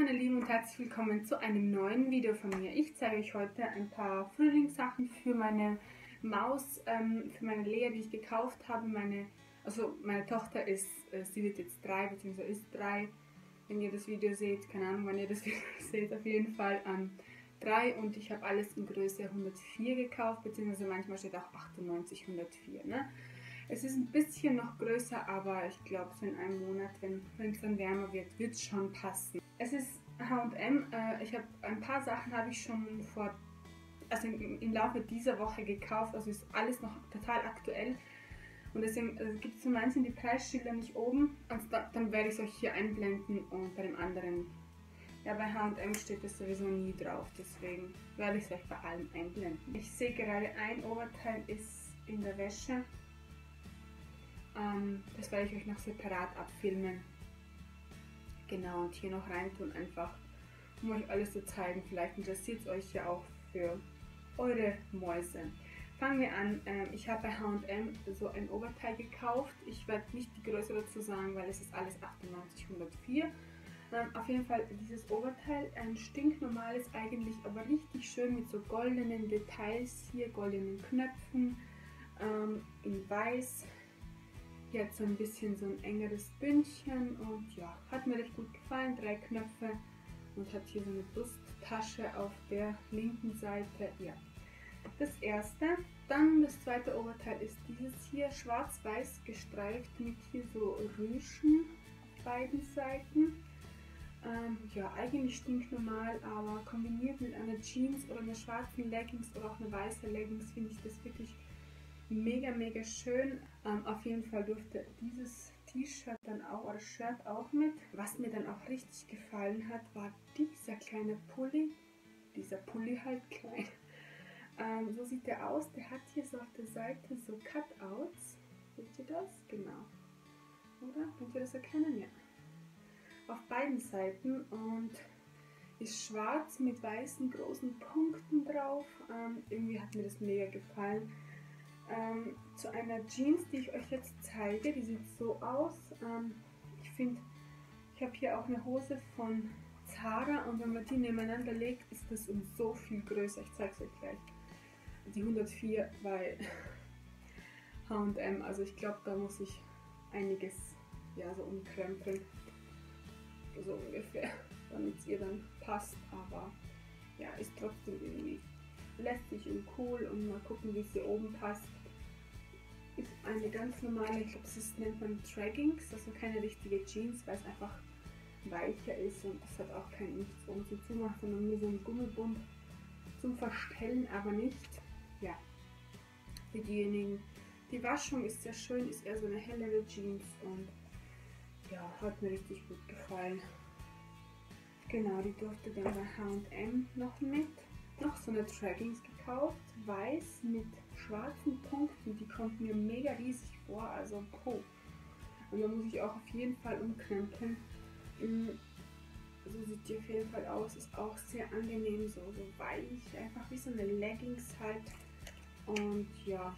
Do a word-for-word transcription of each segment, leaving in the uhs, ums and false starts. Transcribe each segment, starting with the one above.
meine Lieben und herzlich willkommen zu einem neuen Video von mir. Ich zeige euch heute ein paar Frühlingssachen für meine Maus, ähm, für meine Lea, die ich gekauft habe. Meine, also meine Tochter ist, äh, sie wird jetzt drei bzw. ist drei, wenn ihr das Video seht, keine Ahnung, wann ihr das Video seht, auf jeden Fall ähm, drei, und ich habe alles in Größe hundertvier gekauft, beziehungsweise manchmal steht auch achtundneunzig, hundertvier, ne? Es ist ein bisschen noch größer, aber ich glaube, so in einem Monat, wenn es dann wärmer wird, wird es schon passen. Es ist H und M. Äh, ich habe ein paar Sachen habe ich schon vor, also im, im Laufe dieser Woche gekauft. Also ist alles noch total aktuell. Und deswegen äh, gibt es für manchen die Preisschilder nicht oben. Also da, dann werde ich es euch hier einblenden, und bei dem anderen, ja, bei H und M steht es sowieso nie drauf. Deswegen werde ich es euch bei allem einblenden. Ich sehe gerade, ein Oberteil ist in der Wäsche. Ähm, das werde ich euch noch separat abfilmen. Genau, und hier noch rein tun, einfach um euch alles zu zeigen. Vielleicht interessiert es euch ja auch für eure Mäuse. Fangen wir an. Ähm, ich habe bei H und M so ein Oberteil gekauft. Ich werde nicht die Größe dazu sagen, weil es ist alles achtundneunzig, hundertvier. Ähm, auf jeden Fall dieses Oberteil, ein stinknormales eigentlich, aber richtig schön mit so goldenen Details hier, goldenen Knöpfen, ähm, in weiß. Hier hat so ein bisschen so ein engeres Bündchen und ja, hat mir recht gut gefallen. Drei Knöpfe und hat hier so eine Brusttasche auf der linken Seite. Ja, das erste. Dann das zweite Oberteil ist dieses hier, schwarz-weiß gestreift mit hier so Rüschen auf beiden Seiten. Ähm, ja, eigentlich stinknormal, aber kombiniert mit einer Jeans oder einer schwarzen Leggings oder auch eine weiße Leggings finde ich das wirklich mega, mega schön. Ähm, auf jeden Fall durfte dieses T-Shirt dann auch, oder Shirt auch mit. Was mir dann auch richtig gefallen hat, war dieser kleine Pulli. Dieser Pulli halt klein. Ähm, so sieht der aus. Der hat hier so auf der Seite so Cutouts. Seht ihr das? Genau. Oder? Könnt ihr das erkennen? Ja. Auf beiden Seiten, und ist schwarz mit weißen großen Punkten drauf. Ähm, irgendwie hat mir das mega gefallen. Ähm, zu einer Jeans, die ich euch jetzt zeige, die sieht so aus. Ähm, ich finde, ich habe hier auch eine Hose von Zara, und wenn man die nebeneinander legt, ist das um so viel größer. Ich zeige es euch gleich. Die hundertvier bei H und M, also ich glaube, da muss ich einiges, ja, so umkrempeln, so ungefähr, damit es ihr dann passt, aber ja, ist trotzdem irgendwie lästig und cool, und mal gucken, wie es hier oben passt. Ist eine ganz normale, ich glaube, das nennt man Traggings, also keine richtige Jeans, weil es einfach weicher ist, und das hat auch kein nichts oben zum Zumachen, sondern nur so ein Gummibund zum Verstellen, aber nicht, ja, für diejenigen. Die Waschung ist sehr schön, ist eher so eine hellere Jeans, und ja, hat mir richtig gut gefallen. Genau, die durfte dann bei H und M noch mit. Noch so eine Traggings gekauft, weiß mit schwarzen Punkten, die kommt mir mega riesig vor, also puh. Und da muss ich auch auf jeden Fall umkrempeln. So sieht die auf jeden Fall aus, ist auch sehr angenehm, so, so weich, einfach wie so eine Leggings halt. Und ja,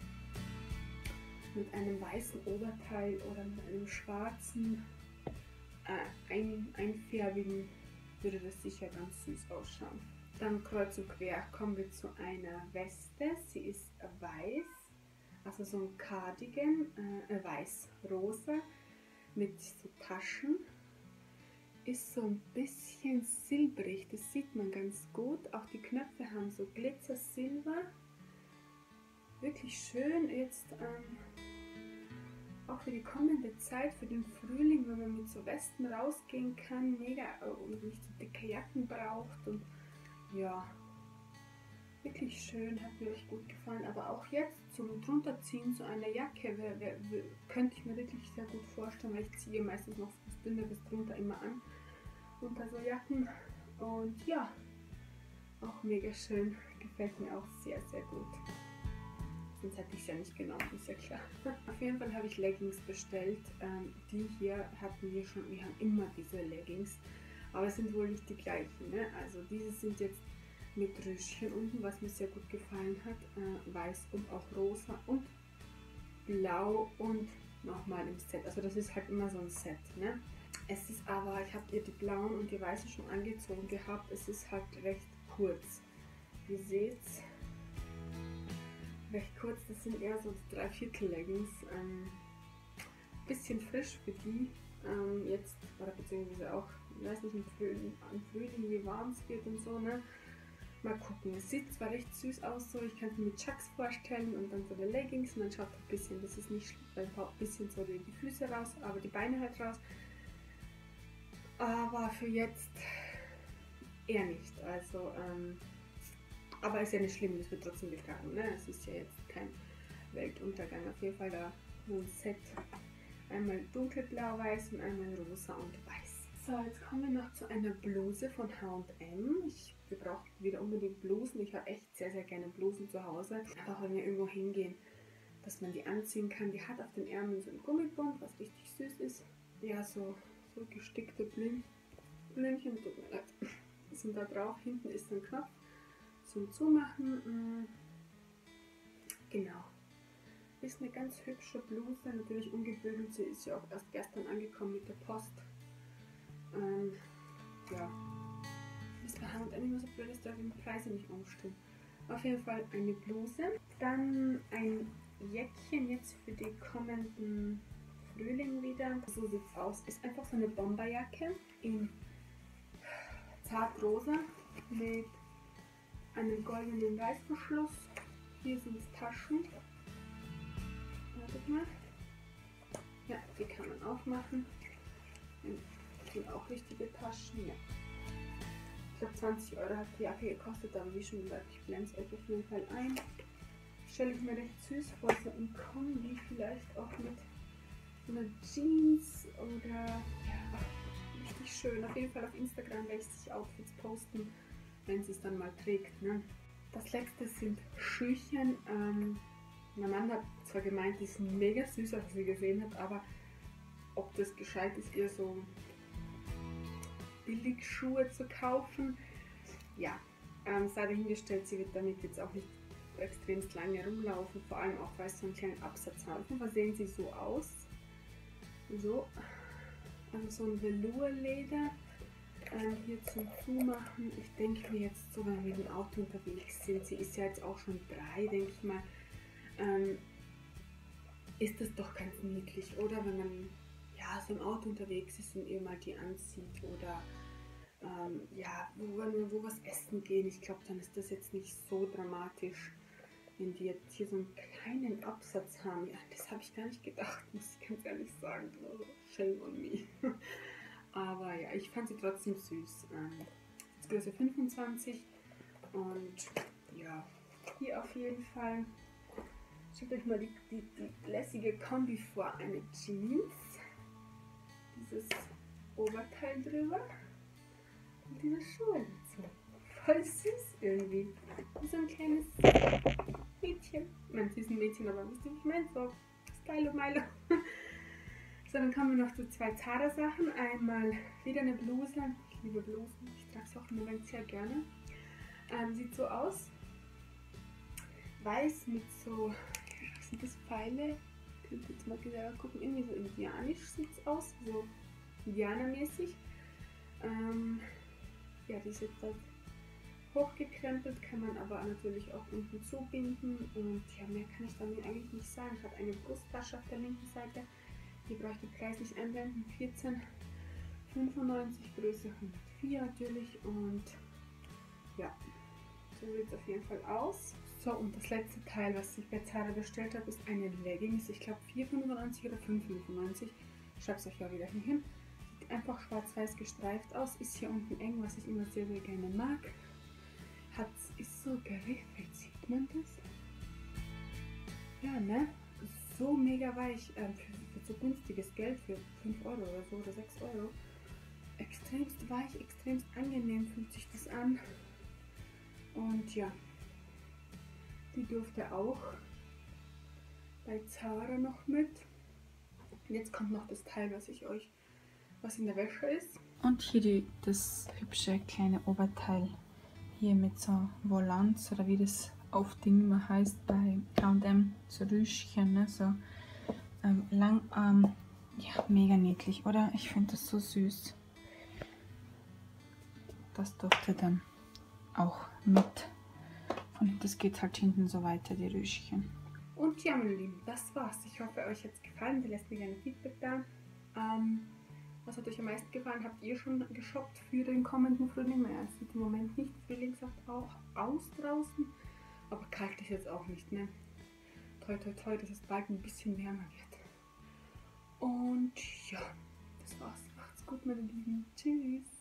mit einem weißen Oberteil oder mit einem schwarzen, äh, ein, einfärbigen, würde das sicher ganz süß ausschauen. Dann kreuz und quer kommen wir zu einer Weste. Sie ist weiß, also so ein Cardigan, äh, weiß-rosa mit so Taschen. Ist so ein bisschen silbrig, das sieht man ganz gut. Auch die Knöpfe haben so Glitzer-Silber. Wirklich schön jetzt, ähm, auch für die kommende Zeit, für den Frühling, wenn man mit so Westen rausgehen kann, mega, und nicht so dicke Jacken braucht. Und ja, wirklich schön, hat mir echt gut gefallen. Aber auch jetzt zum drunterziehen so eine Jacke wär, wär, wär, könnte ich mir wirklich sehr gut vorstellen, weil ich ziehe meistens noch das Dünne bis drunter immer an unter so Jacken. Und ja, auch mega schön, gefällt mir auch sehr, sehr gut. Sonst hätte ich es ja nicht genommen, ist ja klar. Auf jeden Fall habe ich Leggings bestellt. Ähm, die hier hatten wir schon, wir haben immer diese Leggings. Aber es sind wohl nicht die gleichen, ne? Also diese sind jetzt mit Rüschchen unten, was mir sehr gut gefallen hat. Äh, weiß und auch rosa und blau und nochmal im Set. Also das ist halt immer so ein Set, ne? Es ist aber, ich habe ihr die blauen und die weißen schon angezogen gehabt. Es ist halt recht kurz. Ihr seht, recht kurz, das sind eher so Dreiviertel-Leggings. Ähm, bisschen frisch für die ähm, jetzt, oder beziehungsweise auch, ich weiß nicht, im Frühling, im Frühling wie warm es wird und so, ne? Mal gucken. Es sieht zwar recht süß aus, so ich kann es mir mit Chucks vorstellen und dann so eine Leggings und dann schaut ein bisschen, das ist nicht ein bisschen so die, die Füße raus, aber die Beine halt raus. Aber für jetzt eher nicht. Also, ähm, aber ist ja nicht schlimm, das wird trotzdem getragen, ne? Es ist ja jetzt kein Weltuntergang. Auf jeden Fall da ein Set. Einmal dunkelblau-weiß und einmal rosa und weiß. So, jetzt kommen wir noch zu einer Bluse von H und M. Ich, wir brauchen wieder unbedingt Blusen. Ich habe echt sehr, sehr gerne Blusen zu Hause. Auch wenn wir irgendwo hingehen, dass man die anziehen kann. Die hat auf den Ärmeln so ein Gummiband, was richtig süß ist. Ja, so, so gestickte Blüm, Blümchen, tut mir leid, sind da drauf. Hinten ist ein Knopf zum Zumachen. Genau. Ist eine ganz hübsche Bluse, natürlich ungebügelt. Sie ist ja auch erst gestern angekommen mit der Post. Ähm, ja, ist bei H und M immer so blöd, dass da die Preise nicht umstimmen. Auf jeden Fall eine Bluse. Dann ein Jäckchen jetzt für die kommenden Frühling wieder. So sieht es aus. Ist einfach so eine Bomberjacke in zartrosa mit einem goldenen Reißverschluss. Hier sind es Taschen. Wartet mal. Ja, die kann man aufmachen. Das sind auch richtige Taschen. Ja. Ich glaube zwanzig Euro hat die Jacke gekostet, aber wie schon gesagt, ich blende es euch auf jeden Fall ein. Stelle ich mir recht süß vor, so im Kombi vielleicht auch mit so einer Jeans oder ja, richtig schön. Auf jeden Fall auf Instagram werde ich sich Outfits posten, wenn sie es dann mal trägt. Ne? Das letzte sind Schüchen. Ähm, mein Mann hat zwar gemeint, die sind mega süß, als er sie gesehen hat, aber ob das gescheit ist, ihr so Billigschuhe zu kaufen, ja, ähm, sei dahingestellt, sie wird damit jetzt auch nicht extrem lange rumlaufen, vor allem auch, weil es so einen kleinen Absatz haben. Was sehen sie so aus? So, also so ein Velourleder. Ähm, hier zum Zumachen. Ich denke mir jetzt so, wenn wir mit dem Auto unterwegs sind, sie ist ja jetzt auch schon drei, denke ich mal, ähm, ist das doch ganz niedlich, oder? Wenn man ja so im Auto unterwegs ist und ihr mal die anzieht oder ähm, ja, wo wir wo was essen gehen. Ich glaube, dann ist das jetzt nicht so dramatisch, wenn die jetzt hier so einen kleinen Absatz haben. Ja, das habe ich gar nicht gedacht, muss ich ganz ehrlich sagen. Also, shame on me. Aber ja, ich fand sie trotzdem süß. Ähm, Größe fünfundzwanzig und ja, hier auf jeden Fall. Stellt euch mal die, die, die lässige Kombi vor. Eine Jeans, dieses Oberteil drüber und diese Schuhe dazu. Voll süß irgendwie. Wie so ein kleines Mädchen. Ich meine, sie ist ein Mädchen, aber wisst ihr, wie ich meine? So Stylo Milo. So, dann kommen wir noch zu zwei Zara-Sachen. Einmal wieder eine Bluse. Ich liebe Blusen. Ich trage es auch im Moment sehr gerne. Ähm, sieht so aus. Weiß mit so, was sind das, Pfeile? Ich könnte jetzt mal selber gucken. Irgendwie so indianisch sieht es aus. So indianermäßig. Ähm, ja, die ist jetzt halt hochgekrempelt, kann man aber natürlich auch unten zubinden. Und ja, mehr kann ich damit eigentlich nicht sagen. Ich habe eine Brusttasche auf der linken Seite. Hier brauche ich den Preis nicht einblenden. vierzehn fünfundneunzig, Größe hundertvier natürlich. Und ja, so sieht es auf jeden Fall aus. So, und das letzte Teil, was ich bei Zara bestellt habe, ist eine Leggings. Ich glaube vier fünfundneunzig oder fünf fünfundneunzig. Ich schreibe es euch ja wieder hier hin. Sieht einfach schwarz-weiß gestreift aus. Ist hier unten eng, was ich immer sehr, sehr gerne mag. Hat, ist so geriffelt, sieht man das? Ja, ne? So mega weich, äh, für, für so günstiges Geld, für fünf Euro oder so oder sechs Euro. Extremst weich, extremst angenehm fühlt sich das an. Und ja, die durfte auch bei Zara noch mit. Und jetzt kommt noch das Teil, was ich euch, was in der Wäsche ist. Und hier die, das hübsche kleine Oberteil. Hier mit so Volants oder wie das auf Ding immer heißt bei H und M, so Rüschchen, ne? So ähm, Langarm Ja, mega niedlich, oder? Ich finde das so süß. Das durfte dann auch mit. Und das geht halt hinten so weiter, die Rüschchen. Und ja, meine Lieben, das war's. Ich hoffe, euch hat es gefallen. Lasst mir gerne Feedback da. Ähm, was hat euch am meisten gefallen? Habt ihr schon geshoppt für den kommenden Frühling? Naja, es sieht im Moment nicht frühlingshaft auch aus draußen. Aber kalt ist jetzt auch nicht, ne? Toi, toi, toi, dass es bald ein bisschen wärmer wird. Und ja, das war's. Macht's gut, meine Lieben. Tschüss.